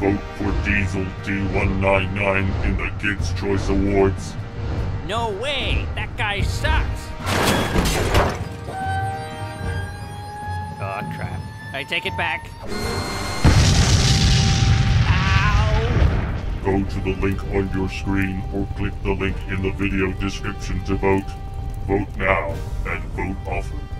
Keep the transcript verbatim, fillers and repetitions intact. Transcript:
vote for Diesel D one ninety-nine in the Kids' Choice Awards. No way! That guy sucks! Oh, crap. I take it back. Ow! Go to the link on your screen or click the link in the video description to vote. Vote now and vote often.